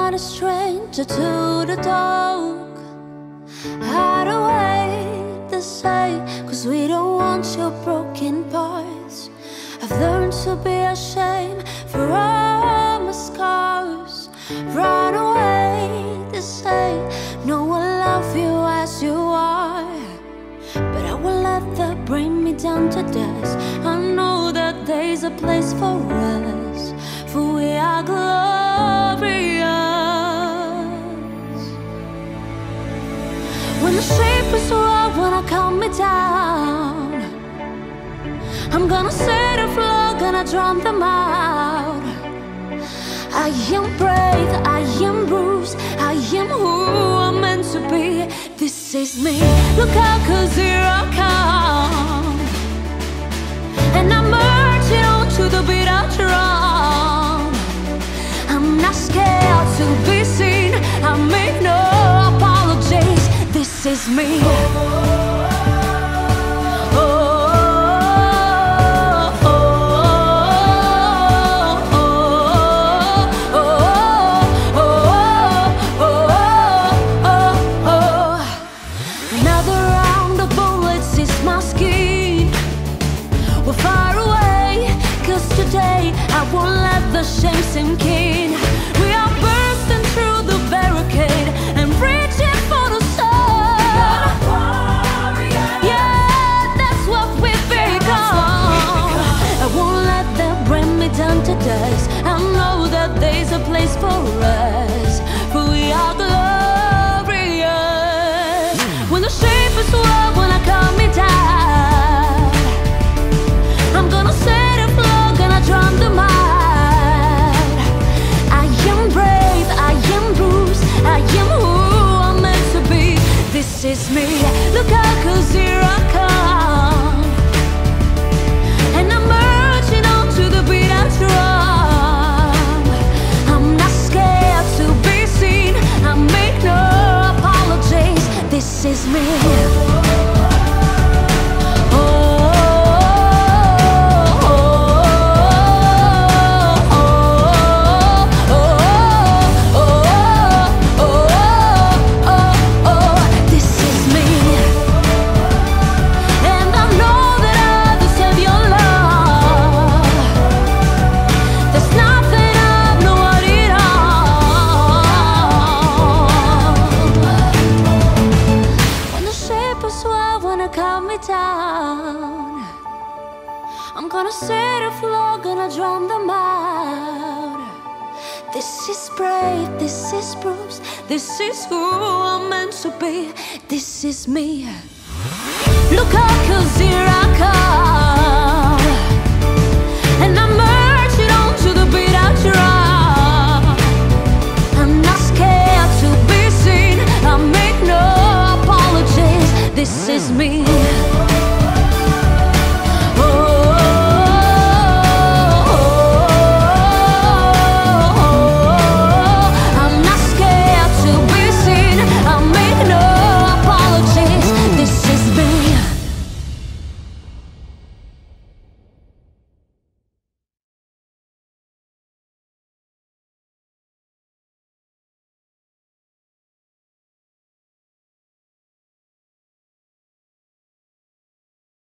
not a stranger to the dog. Hide away, they say, 'cause we don't want your broken parts. I've learned to be ashamed for all my scars. Run away, they say, no one love you as you are. But I will let that bring me down to dust. I know that there's a place for us, for we are glorious. When the shape is wrong, when I calm me down, I'm gonna set a floor, gonna drown them out. I am brave, I am bruised, I am who I'm meant to be. This is me, look out, 'cause here I come. And I'm marching on to the beat I drum. I'm not scared to be seen, I make no apologies. This is me. I won't let the shame sink in. We are bursting through the barricade and reaching for the sun. Yeah, that's what we've become. I won't let them bring me down to dust. I know that there's a place for us, for we are glorious. When the shape is wrong, when I calm me down, I'm gonna set a floor, gonna drown them out. I am brave, I am bruised, I am who I'm meant to be. This is me, look out, 'cause here I come. And I'm marching on to the beat I drum. I'm not scared to be seen, I make no apologies. This is me. Calm me down. I'm gonna set a floor, gonna drown them out. This is brave, this is bruised, this is who I'm meant to be. This is me. Look out, 'cause here I come.